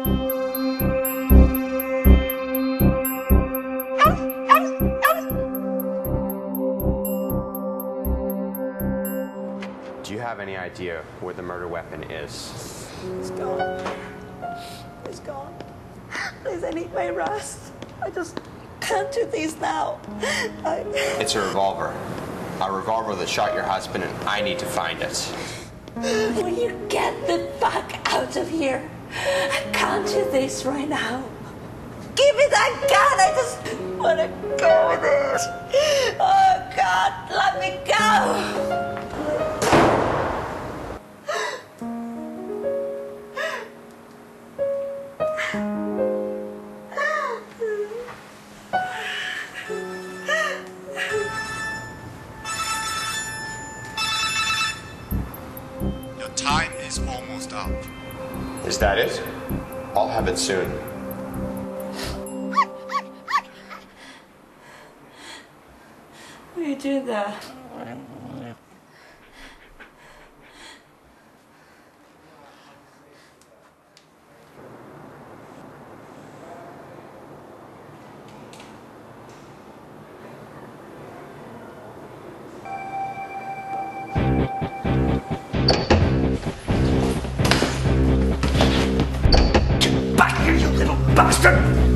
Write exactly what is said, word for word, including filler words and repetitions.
Do you have any idea where the murder weapon is? It's gone. It's gone. Please, I need my rest. I just can't do this now. I... It's a revolver. A revolver that shot your husband, and I need to find it. Will you get the fuck out of here? I can't do this right now. Give me that gun! I just want to go with it. Oh, God, let me go! Your time is almost up. Is that it? I'll have it soon. What are you doing there? Get back here, you little bastard!